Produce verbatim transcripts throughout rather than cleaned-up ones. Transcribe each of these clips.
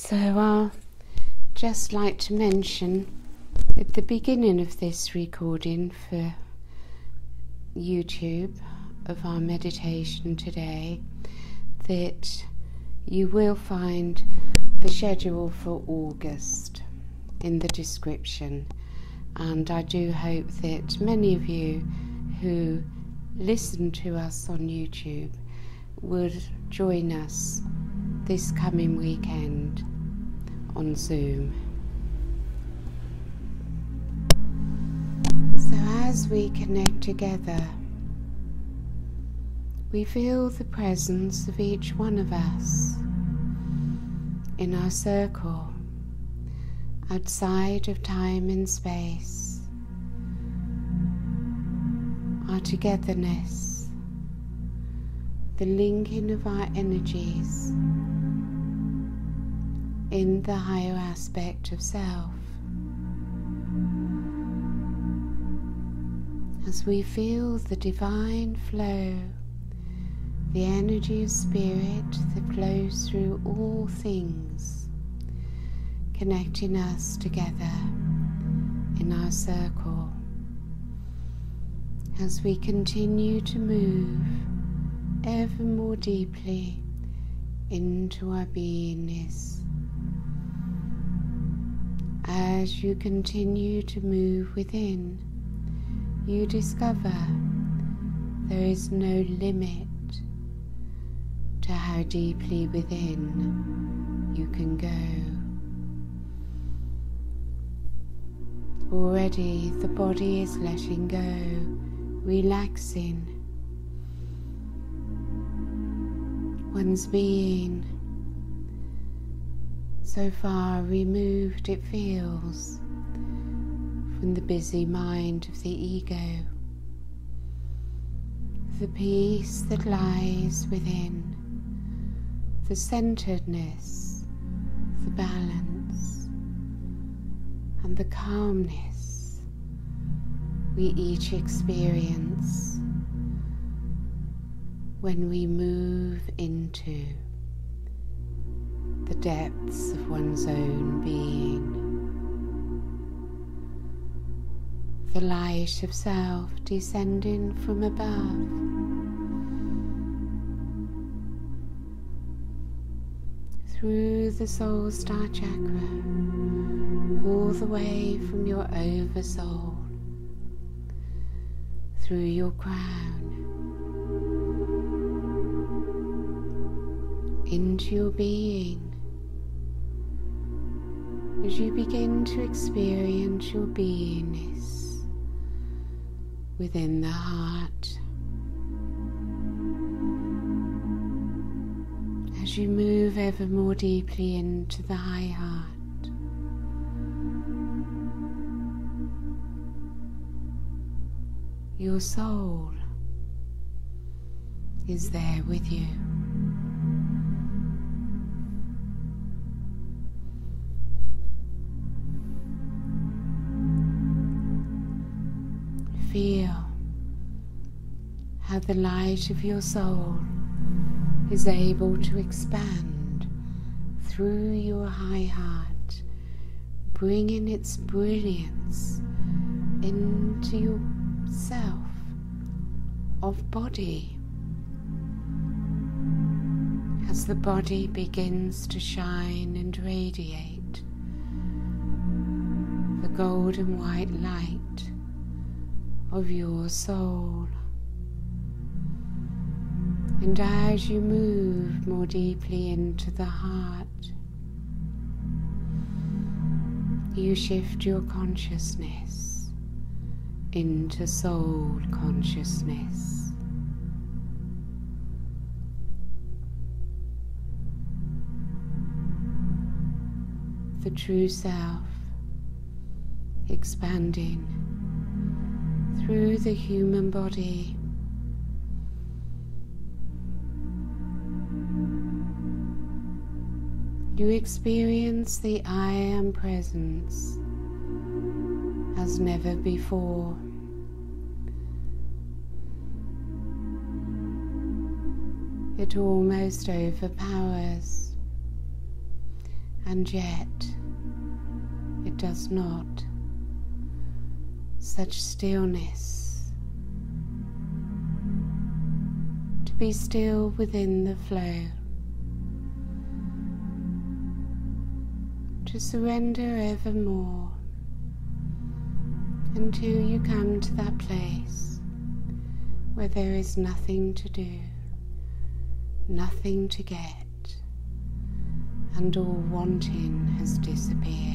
So I'll just like to mention at the beginning of this recording for YouTube of our meditation today that you will find the schedule for August in the description, and I do hope that many of you who listen to us on YouTube would join us this coming weekend on Zoom. So as we connect together, we feel the presence of each one of us in our circle, outside of time and space, our togetherness, the linking of our energies in the higher aspect of self. As we feel the divine flow, the energy of spirit that flows through all things, connecting us together in our circle, as we continue to move ever more deeply into our beingness. As you continue to move within, you discover there is no limit to how deeply within you can go. Already the body is letting go, relaxing. One's being so far removed it feels from the busy mind of the ego. The peace that lies within, the centeredness, the balance, and the calmness we each experience when we move into the depths of one's own being. The light of self descending from above, through the soul star chakra, all the way from your oversoul, through your crown, into your being, as you begin to experience your beingness within the heart. As you move ever more deeply into the high heart, your soul is there with you. Feel how the light of your soul is able to expand through your high heart, bringing its brilliance into your self of body. As the body begins to shine and radiate, the golden white light of your soul. And as you move more deeply into the heart, you shift your consciousness into soul consciousness. The true self expanding through the human body, you experience the I Am presence as never before. It almost overpowers, and yet it does not. Such stillness, to be still within the flow, to surrender ever more until you come to that place where there is nothing to do, nothing to get, and all wanting has disappeared.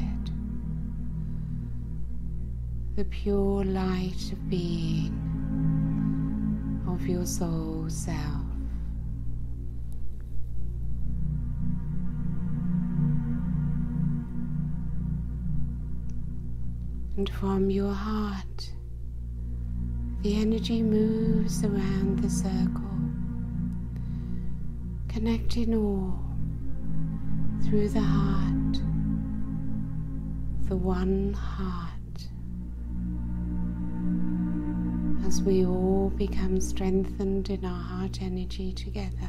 The pure light of being of your soul self. And from your heart, the energy moves around the circle, connecting all through the heart, the one heart, as we all become strengthened in our heart energy together.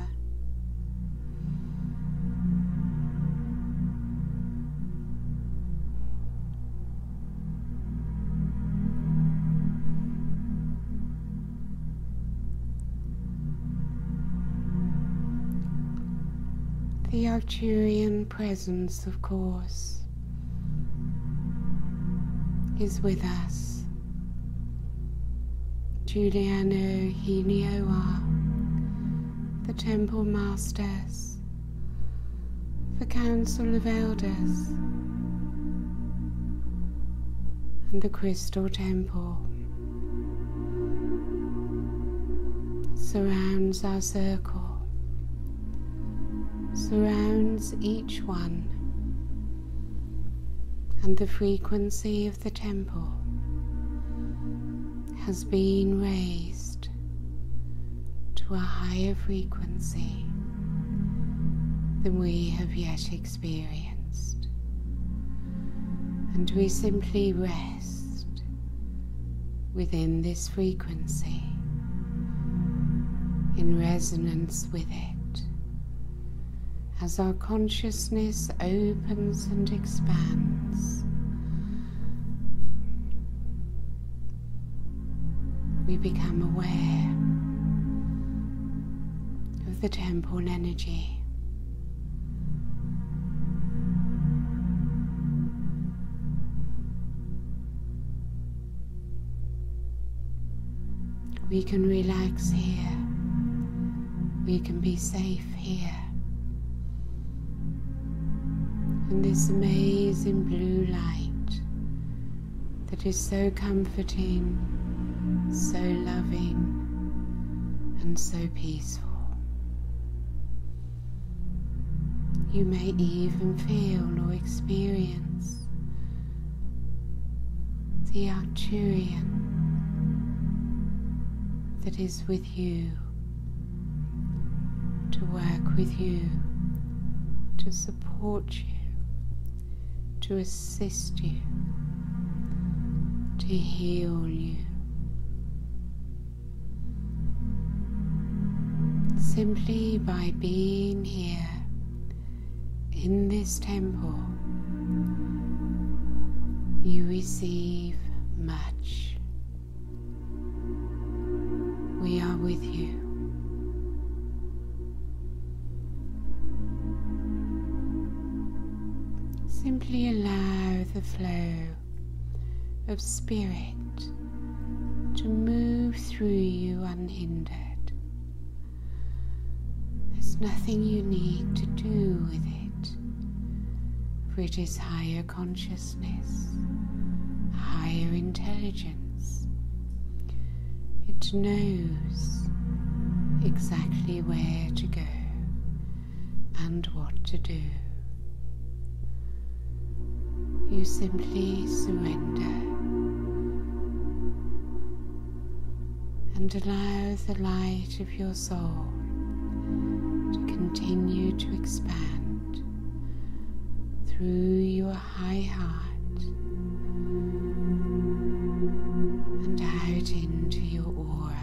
The Arcturian presence, of course, is with us. Giuliano Hinioa, the Temple Masters, the Council of Elders, and the Crystal Temple surrounds our circle, surrounds each one, and the frequency of the temple has been raised to a higher frequency than we have yet experienced, and we simply rest within this frequency in resonance with it. As our consciousness opens and expands, we become aware of the temple energy. We can relax here. We can be safe here. And this amazing blue light that is so comforting, so loving, and so peaceful. You may even feel or experience the Arcturian that is with you, to work with you, to support you, to assist you, to heal you. Simply by being here in this temple, you receive much. We are with you. Simply allow the flow of spirit to move through you unhindered. There's nothing you need to do with it, for it is higher consciousness, higher intelligence. It knows exactly where to go and what to do. You simply surrender and allow the light of your soul to continue to expand through your high heart and out into your aura.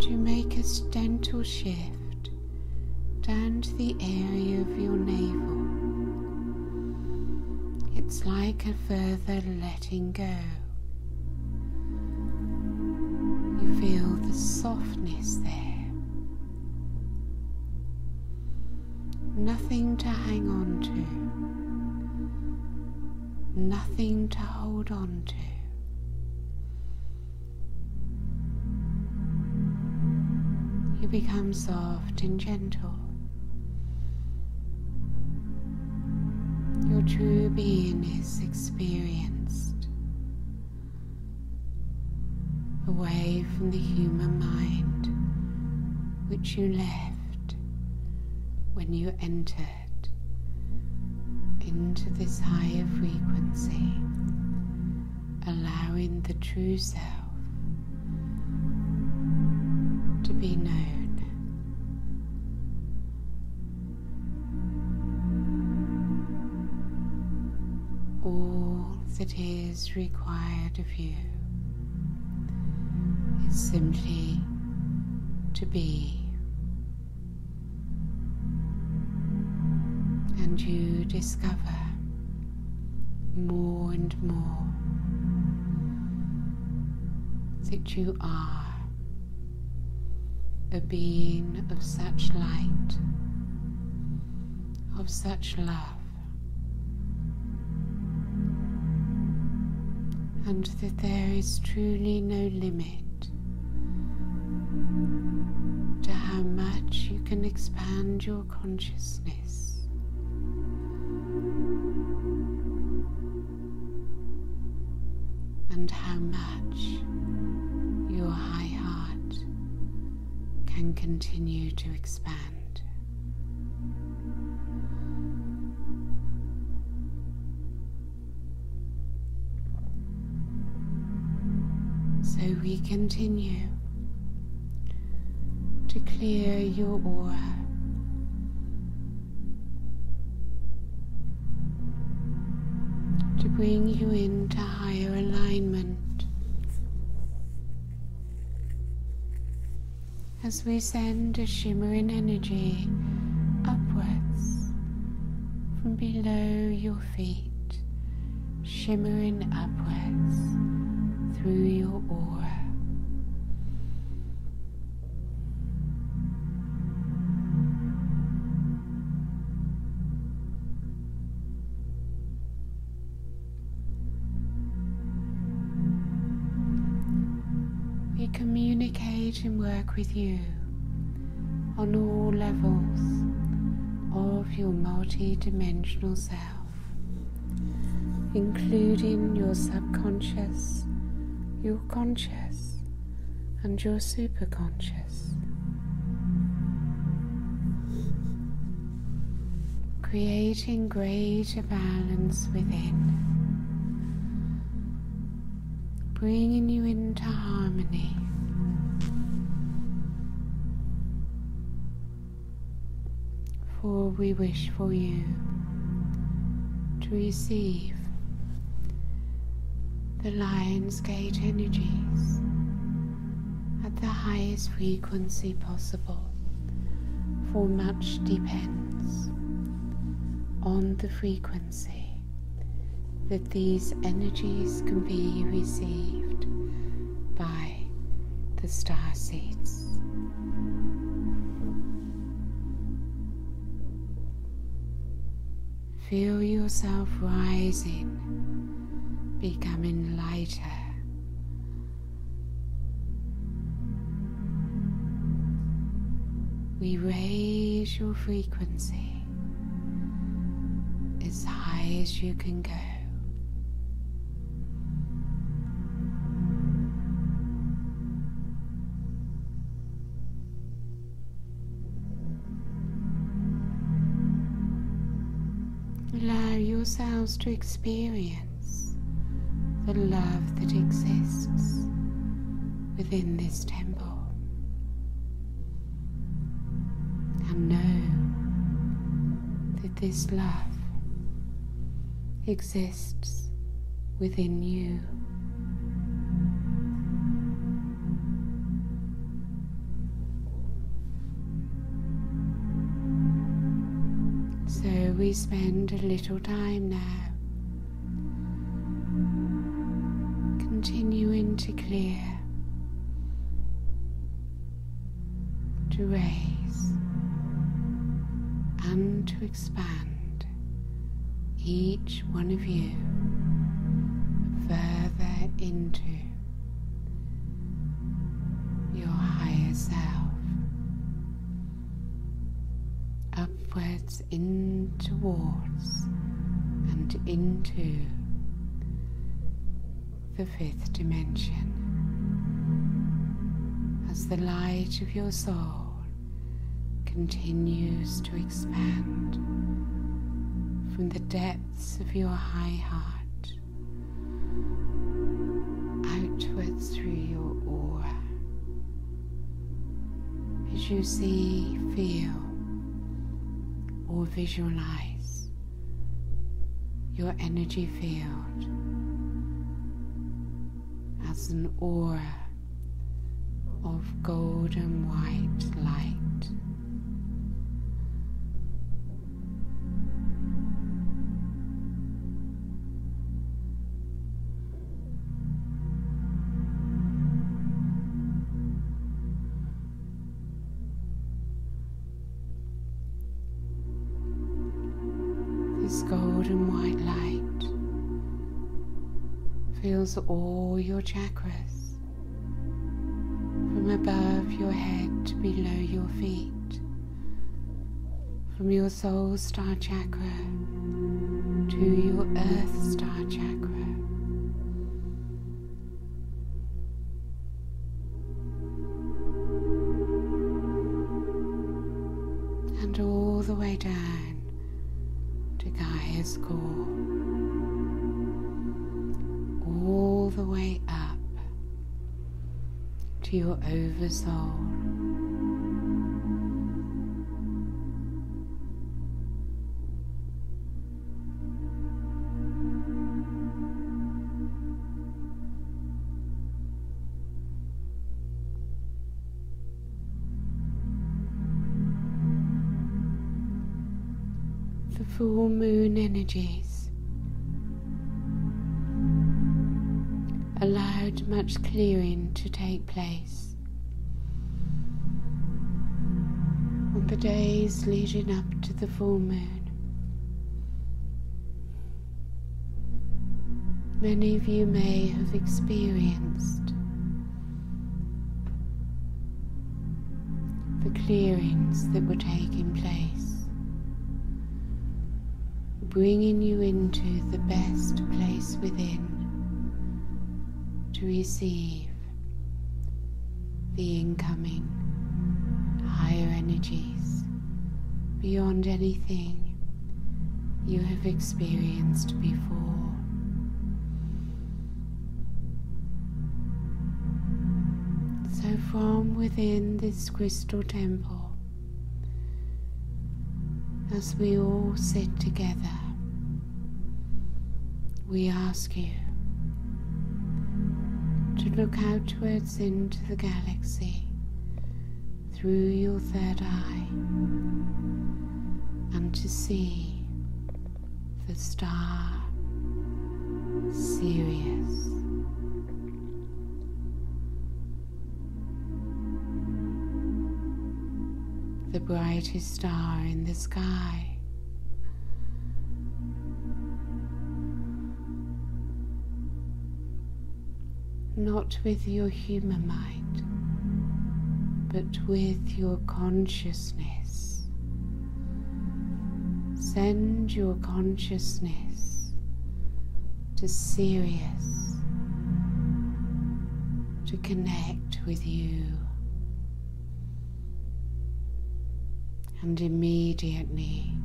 to make a gentle shift down to the area of your navel. It's like a further letting go. You feel the softness there. Nothing to hang on to. Nothing to hold on to. You become soft and gentle. Your true being is experienced, away from the human mind which you left when you entered into this higher frequency, allowing the true self to be known. All that is required of you is simply to be, and you discover more and more that you are a being of such light, of such love, and that there is truly no limit to how much you can expand your consciousness, and how much your high heart can continue to expand. So we continue to clear your aura, to bring you into higher alignment, as we send a shimmering energy upwards from below your feet, shimmering upwards through your aura. We communicate and work with you on all levels of your multi-dimensional self, including your subconscious, your conscious, and your superconscious, creating greater balance within, bringing you into harmony. For we wish for you to receive the Lionsgate energies at the highest frequency possible, for much depends on the frequency that these energies can be received by the star seeds. Feel yourself rising, becoming lighter. We raise your frequency as high as you can go. Allow yourselves to experience the love that exists within this temple, and know that this love exists within you. we spend a little time now continuing to clear, to raise and to expand each one of you further into your higher self, upwards in towards and into the fifth dimension, as the light of your soul continues to expand from the depths of your high heart outwards through your aura, as you see, feel or visualize your energy field as an aura of golden white light. This golden white light fills all your chakras, from above your head to below your feet, from your soul star chakra to your earth star chakra. And all the way down to Gaia's core, all the way up to your oversoul. The full moon energies allowed much clearing to take place on the days leading up to the full moon. Many of you may have experienced the clearings that were taking place, bringing you into the best place within to receive the incoming higher energies beyond anything you have experienced before. So from within this crystal temple, as we all sit together, we ask you to look outwards into the galaxy through your third eye and to see the star Sirius. The brightest star in the sky. Not with your human mind, but with your consciousness. Send your consciousness to Sirius to connect with you. And immediately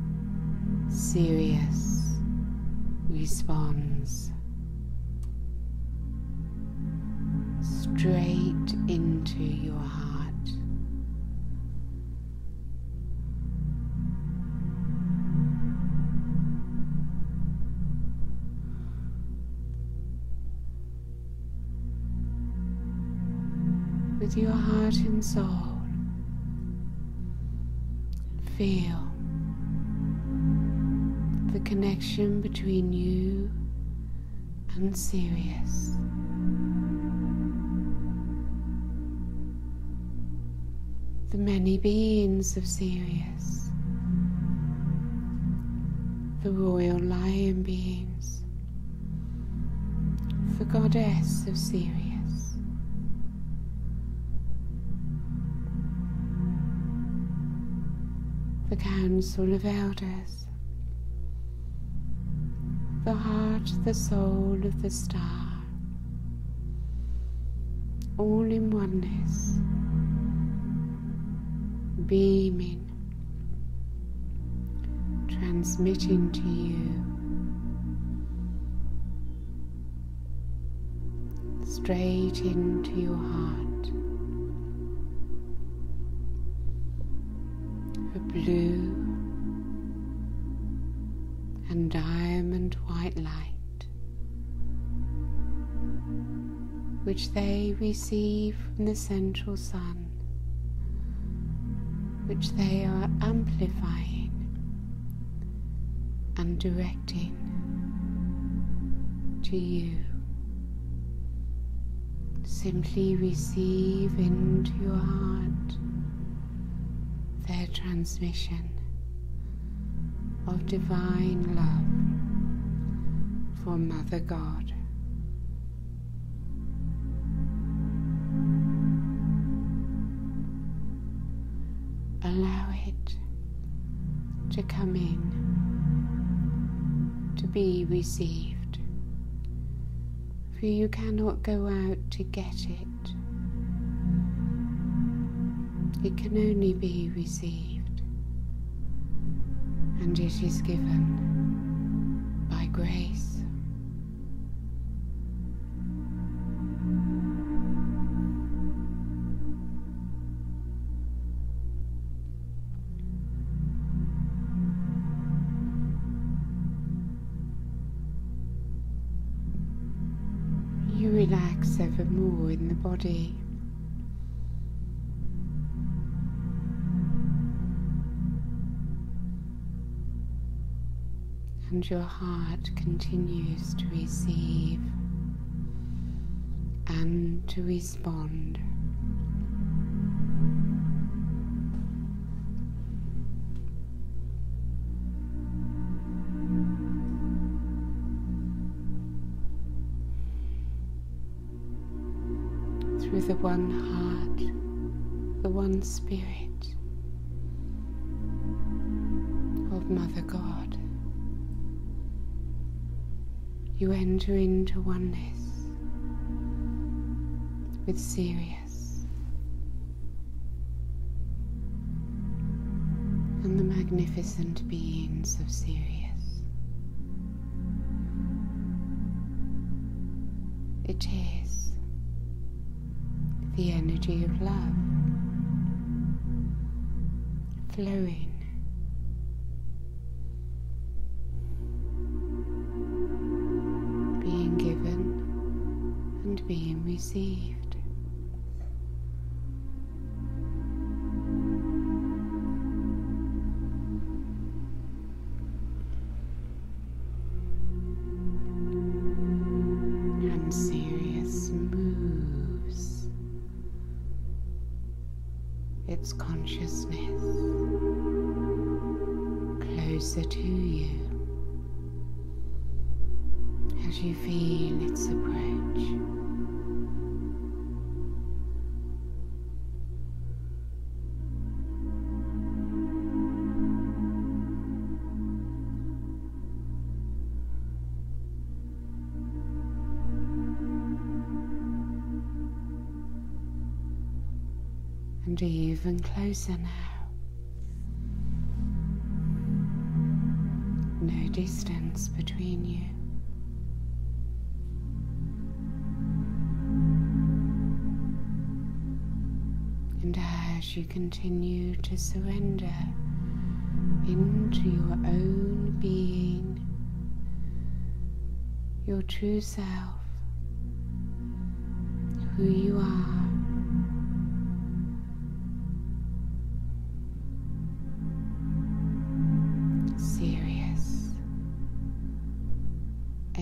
Sirius responds straight into your heart. With your heart and soul, feel the connection between you and Sirius. The many beings of Sirius, the royal lion beings, the goddess of Sirius, the council of elders, the heart, the soul of the star, all in oneness, beaming, transmitting to you straight into your heart a blue and diamond white light, which they receive from the central sun, which they are amplifying and directing to you. Simply receive into your heart their transmission of divine love for Mother God. Allow it to come in, to be received, for you cannot go out to get it. It can only be received, and it is given by grace. You relax ever more in the body. And your heart continues to receive and to respond. Through the one heart, the one spirit of Mother God, you enter into oneness with Sirius and the magnificent beings of Sirius. It is the energy of love flowing, being given and being received. And Sirius moves its consciousness closer to you as you feel its approach. And even closer now. No distance between you. And as you continue to surrender into your own being, your true self, who you are, Sirius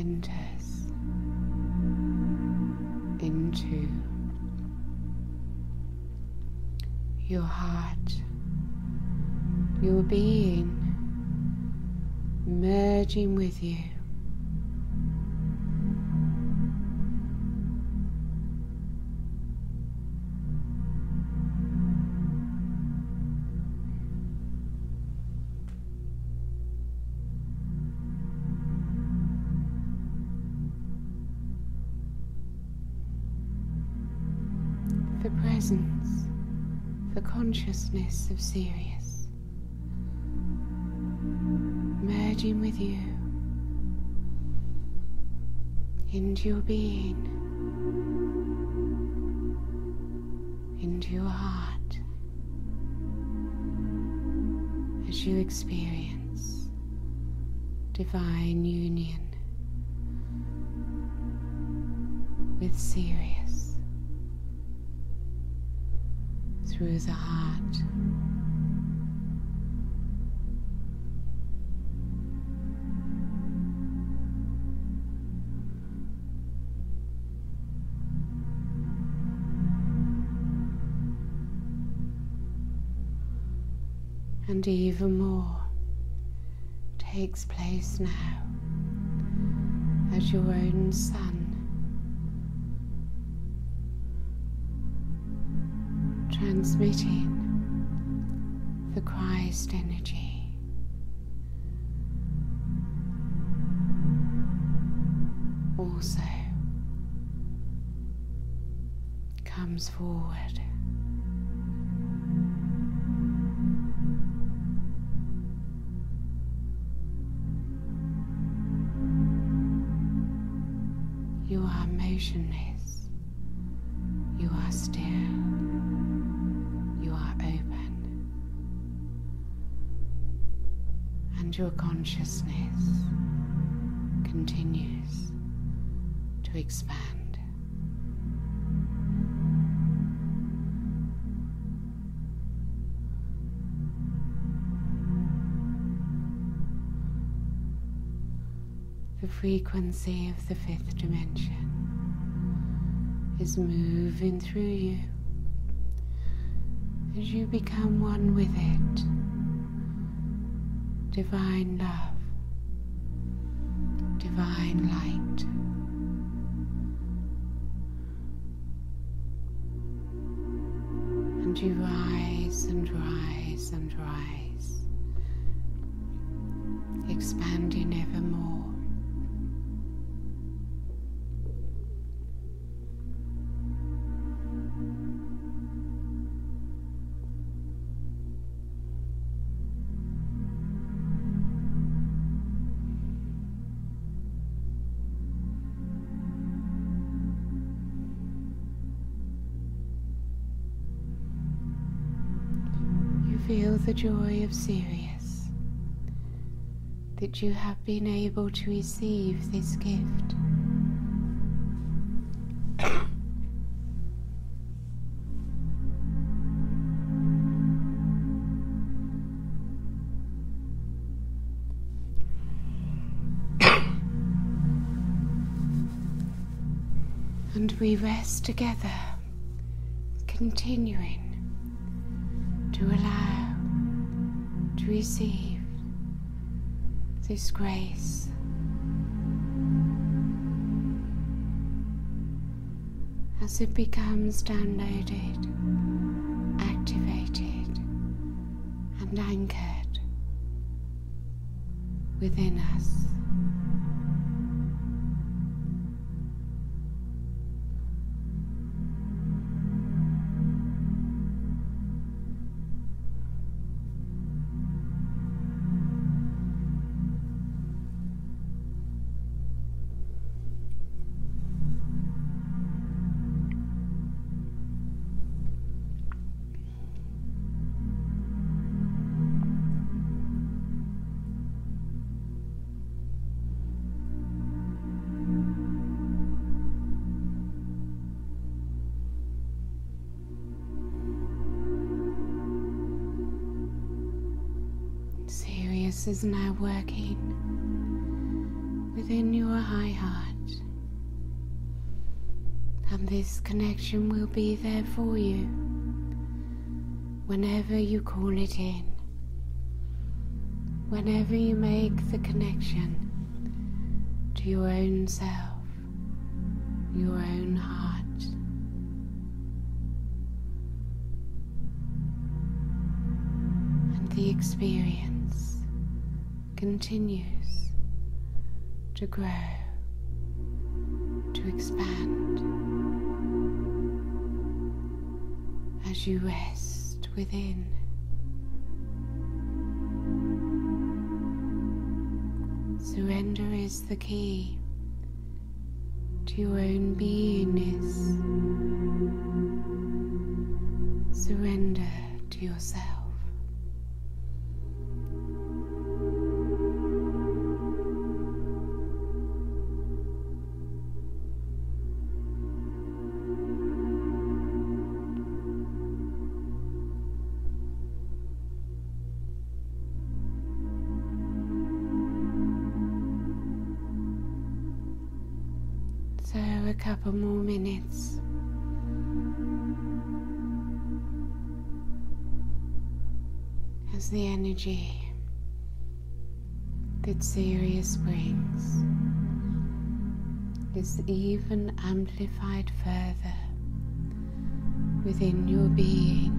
enters into your heart, your being merging with you. The presence, the consciousness of Sirius merging with you into your being, into your heart, as you experience divine union with Sirius through the heart. And even more takes place now as your own sun transmitting the Christ energy also comes forward. You are motionless, you are still, you are open, and your consciousness continues to expand. The frequency of the fifth dimension is moving through you as you become one with it. Divine love, divine light. And you rise and rise and rise, expanding ever more. Feel the joy of Sirius that you have been able to receive this gift. And we rest together, continuing to allow, to receive this grace. As it becomes downloaded, activated, and anchored within us. Sirius is now working with within your high heart. And this connection will be there for you whenever you call it in, whenever you make the connection to your own self, your own heart. And the experience continues to grow, to expand as you rest within. Surrender is the key to your own beingness. Surrender to yourself. So a couple more minutes. As the energy that Sirius brings is even amplified further within your being.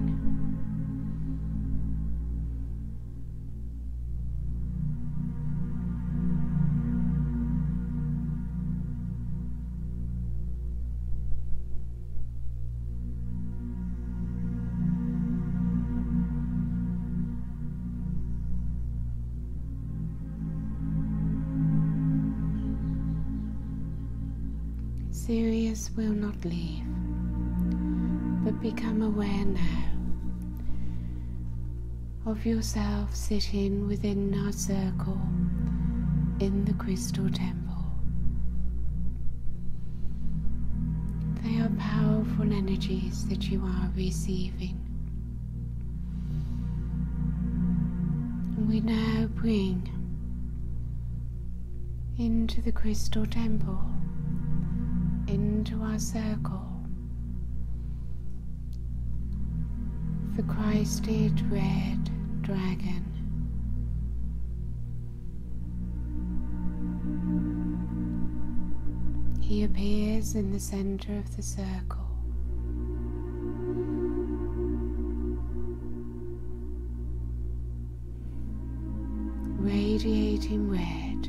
Sirius will not leave, but become aware now of yourself sitting within our circle in the crystal temple. They are powerful energies that you are receiving. And we now bring into the crystal temple, into our circle, the Christed red dragon. He appears in the center of the circle. Radiating red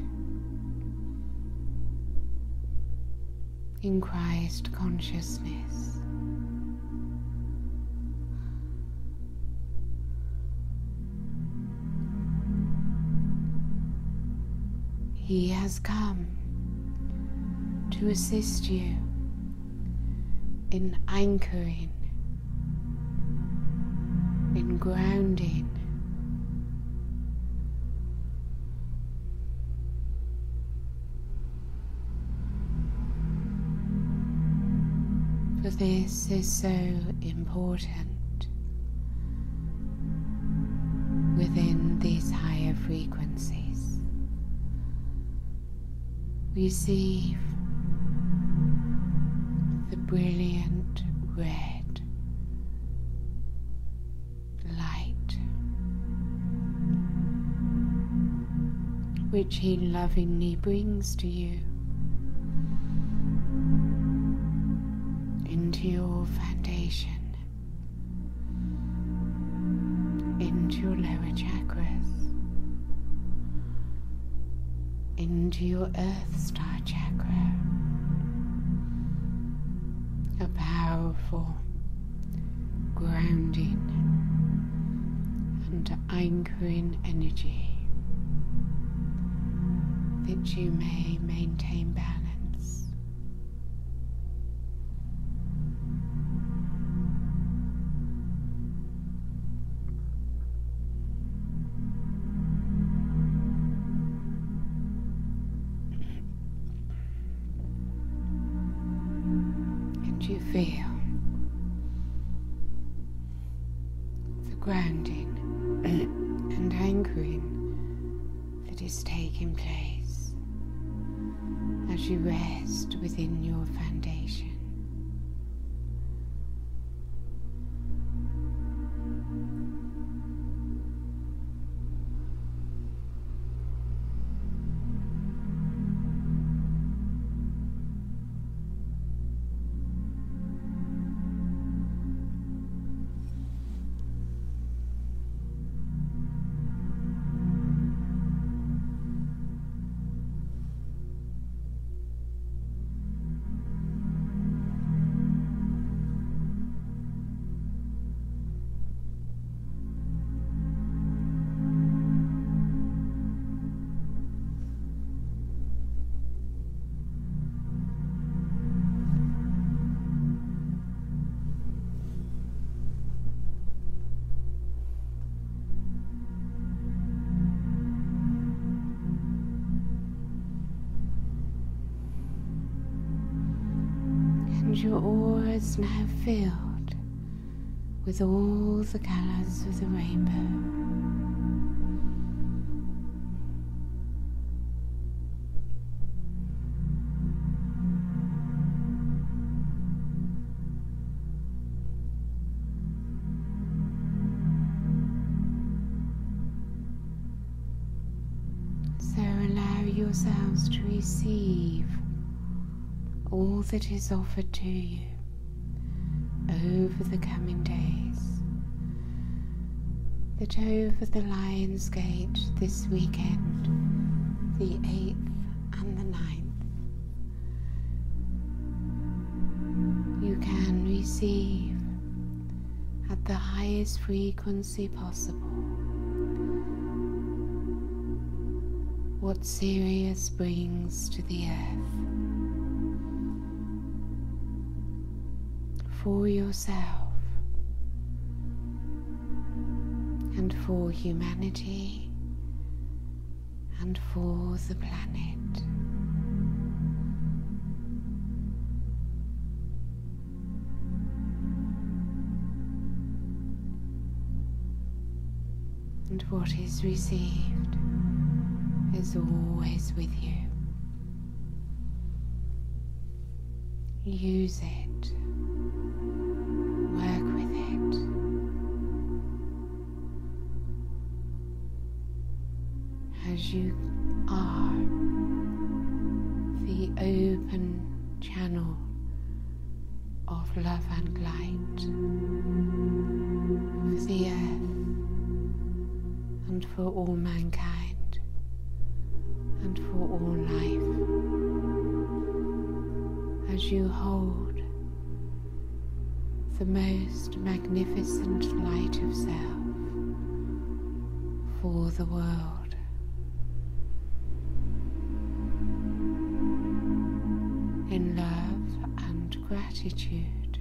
in Christ consciousness. He has come to assist you in anchoring, in grounding, for this is so important within these higher frequencies. Receive the brilliant red light which He lovingly brings to you into your foundation, into your lower chakras, into your Earth Star chakra. A powerful grounding and anchoring energy that you may maintain balance. You feel the grounding and anchoring that is taking place as you rest within your foundation. Your aura is now filled with all the colours of the rainbow. So allow yourselves to receive all that is offered to you over the coming days, that over the Lion's Gate this weekend, the eighth and the ninth, you can receive at the highest frequency possible what Sirius brings to the earth for yourself and for humanity and for the planet. And what is received is always with you. Use it. Work with it. As you are the open channel of love and light for the earth and for all mankind and for all life, as you hold the most magnificent light of self for the world. In love and gratitude,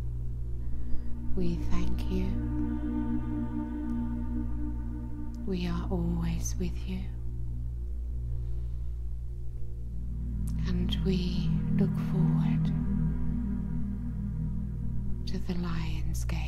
we thank you. We are always with you, and we look forward to the Lion's Gate.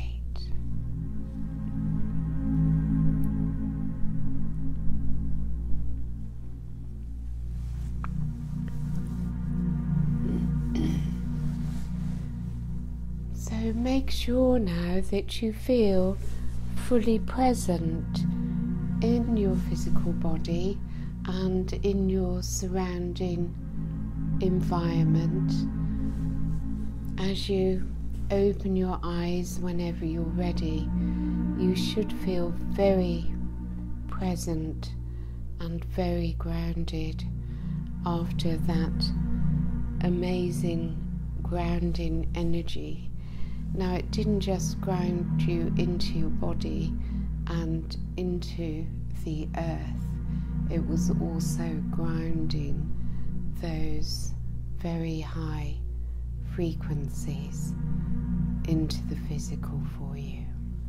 So make sure now that you feel fully present in your physical body and in your surrounding environment. As you open your eyes whenever you're ready, you should feel very present and very grounded after that amazing grounding energy. Now, it didn't just ground you into your body and into the earth, it was also grounding those very high frequencies into the physical for you.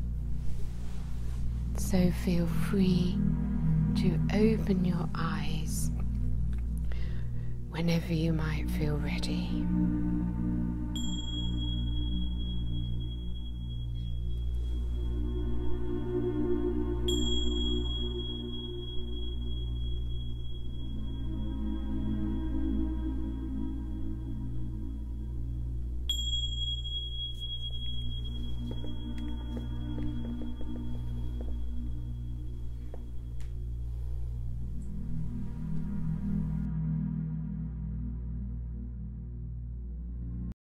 So feel free to open your eyes whenever you might feel ready.